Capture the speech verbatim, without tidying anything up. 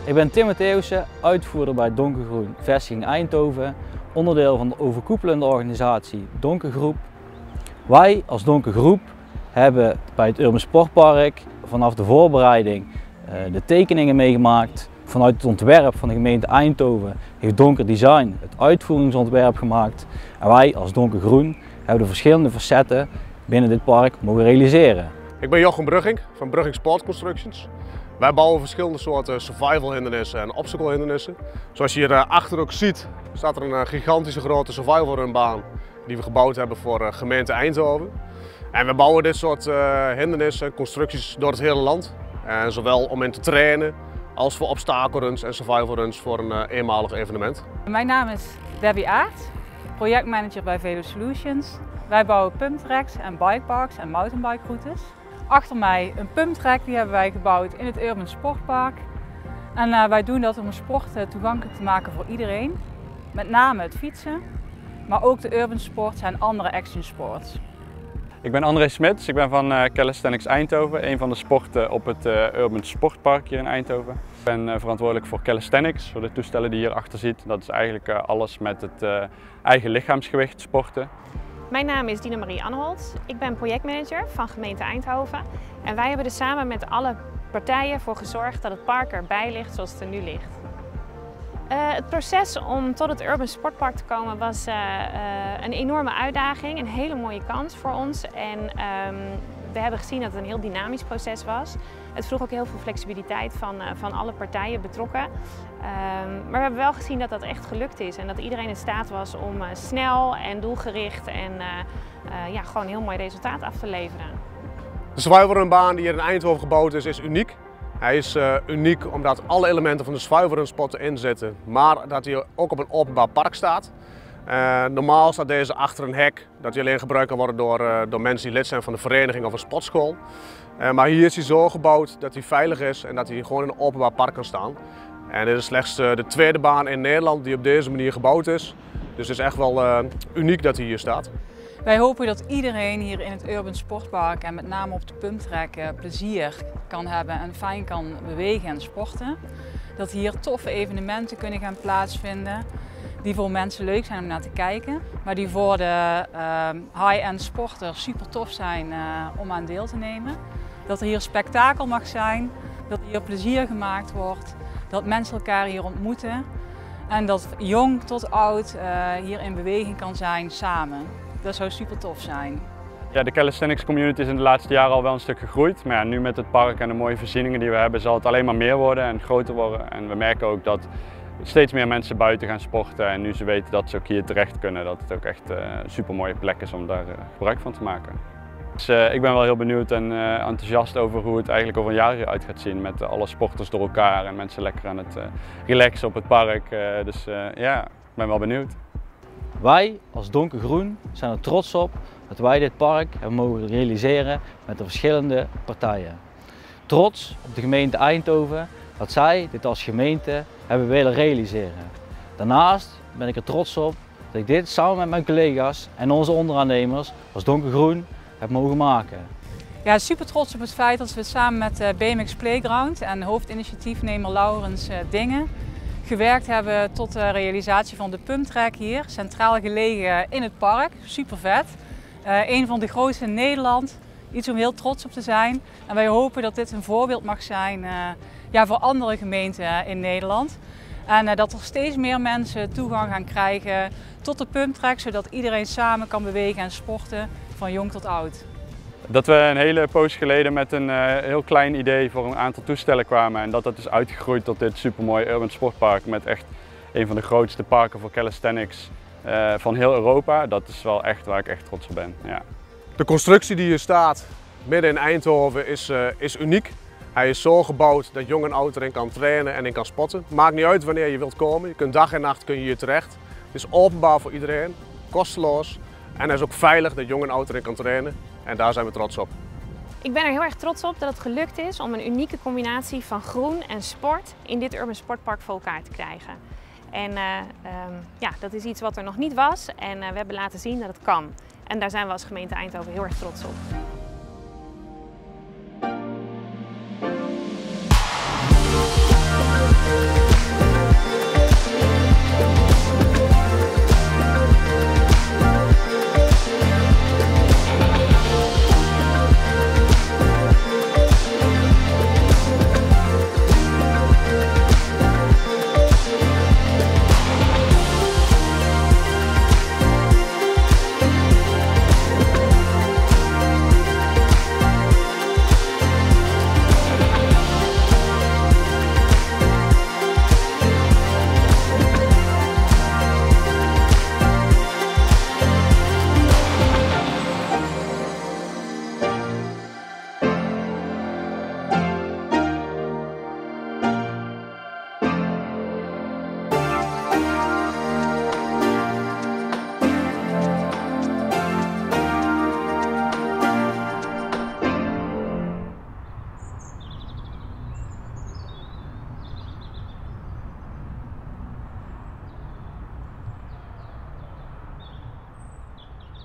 Ik ben Tim Mattheussen, uitvoerder bij Donkergroen Vestiging Eindhoven, onderdeel van de overkoepelende organisatie Donkergroep. Wij als Donkergroep hebben bij het Urban Sportpark vanaf de voorbereiding de tekeningen meegemaakt. Vanuit het ontwerp van de gemeente Eindhoven heeft Donker Design het uitvoeringsontwerp gemaakt. En wij als Donkergroen hebben de verschillende facetten binnen dit park mogen realiseren. Ik ben Jochem Brugging van Brugging Sport Constructions. Wij bouwen verschillende soorten survival hindernissen en obstacle hindernissen. Zoals je hier achter ook ziet, staat er een gigantische grote survival runbaan die we gebouwd hebben voor de gemeente Eindhoven. En we bouwen dit soort hindernissen, constructies door het hele land. En zowel om in te trainen als voor obstakelruns en survival runs voor een eenmalig evenement. Mijn naam is Debbie Aert, projectmanager bij Velo Solutions. Wij bouwen pumptracks en bikeparks en mountainbike routes. Achter mij een pumptrack, die hebben wij gebouwd in het Urban Sportpark. En uh, wij doen dat om sport uh, toegankelijk te maken voor iedereen. Met name het fietsen, maar ook de urban sports en andere action sports. Ik ben André Smits, ik ben van uh, Calisthenics Eindhoven, een van de sporten op het uh, Urban Sportpark hier in Eindhoven. Ik ben uh, verantwoordelijk voor calisthenics, voor de toestellen die je hierachter ziet. Dat is eigenlijk uh, alles met het uh, eigen lichaamsgewicht sporten. Mijn naam is Dina Marie Anneholt. Ik ben projectmanager van gemeente Eindhoven. En wij hebben er samen met alle partijen voor gezorgd dat het park erbij ligt zoals het er nu ligt. Uh, het proces om tot het Urban Sportpark te komen was uh, uh, een enorme uitdaging, een hele mooie kans voor ons. En um, we hebben gezien dat het een heel dynamisch proces was. Het vroeg ook heel veel flexibiliteit van, uh, van alle partijen betrokken. Um, maar we hebben wel gezien dat dat echt gelukt is en dat iedereen in staat was om uh, snel en doelgericht en uh, uh, ja, gewoon een heel mooi resultaat af te leveren. De survival runbaan die hier in Eindhoven gebouwd is, is uniek. Hij is uh, uniek omdat alle elementen van de survival run spot erin zitten, maar dat hij ook op een openbaar park staat. Uh, normaal staat deze achter een hek, dat hij alleen gebruikt kan worden door, uh, door mensen die lid zijn van de vereniging of een sportschool. Uh, maar hier is hij zo gebouwd dat hij veilig is en dat hij gewoon in een openbaar park kan staan. En dit is slechts uh, de tweede baan in Nederland die op deze manier gebouwd is. Dus het is echt wel uh, uniek dat hij hier staat. Wij hopen dat iedereen hier in het Urban Sportpark en met name op de pumptrack uh, plezier kan hebben en fijn kan bewegen en sporten. Dat hier toffe evenementen kunnen gaan plaatsvinden die voor mensen leuk zijn om naar te kijken, maar die voor de uh, high-end sporters super tof zijn uh, om aan deel te nemen. Dat er hier spektakel mag zijn, dat hier plezier gemaakt wordt, dat mensen elkaar hier ontmoeten en dat jong tot oud uh, hier in beweging kan zijn samen. Dat zou super tof zijn. Ja, de calisthenics community is in de laatste jaren al wel een stuk gegroeid. Maar ja, nu met het park en de mooie voorzieningen die we hebben zal het alleen maar meer worden en groter worden. En we merken ook dat steeds meer mensen buiten gaan sporten en nu ze weten dat ze ook hier terecht kunnen, dat het ook echt uh, een super mooie plek is om daar uh, gebruik van te maken. Dus uh, ik ben wel heel benieuwd en uh, enthousiast over hoe het eigenlijk over een jaar hieruit gaat zien met uh, alle sporters door elkaar en mensen lekker aan het uh, relaxen op het park. Uh, dus uh, ja, ik ben wel benieuwd. Wij als Donkergroen zijn er trots op dat wij dit park hebben mogen realiseren met de verschillende partijen. Trots op de gemeente Eindhoven dat zij dit als gemeente hebben willen realiseren. Daarnaast ben ik er trots op dat ik dit samen met mijn collega's en onze onderaannemers als Donkergroen heb mogen maken. Ja, super trots op het feit dat we samen met B M X Playground en hoofdinitiatiefnemer Laurens Dingen gewerkt hebben tot de realisatie van de pumptrack hier, centraal gelegen in het park. Super vet. Uh, een van de grootste in Nederland. Iets om heel trots op te zijn. En wij hopen dat dit een voorbeeld mag zijn uh, ja, voor andere gemeenten in Nederland. En uh, dat er steeds meer mensen toegang gaan krijgen tot de pumptrack, zodat iedereen samen kan bewegen en sporten, van jong tot oud. Dat we een hele poos geleden met een uh, heel klein idee voor een aantal toestellen kwamen en dat dat is uitgegroeid tot dit supermooie Urban Sportpark met echt een van de grootste parken voor calisthenics uh, van heel Europa. Dat is wel echt waar ik echt trots op ben. Ja. De constructie die hier staat midden in Eindhoven is, uh, is uniek. Hij is zo gebouwd dat jong en oud erin kan trainen en in kan spotten. Maakt niet uit wanneer je wilt komen. Je kunt dag en nacht kun je hier terecht. Het is openbaar voor iedereen, kosteloos en hij is ook veilig dat jong en oud erin kan trainen. En daar zijn we trots op. Ik ben er heel erg trots op dat het gelukt is om een unieke combinatie van groen en sport in dit Urban Sportpark voor elkaar te krijgen. En uh, um, ja, dat is iets wat er nog niet was en uh, we hebben laten zien dat het kan. En daar zijn we als gemeente Eindhoven heel erg trots op.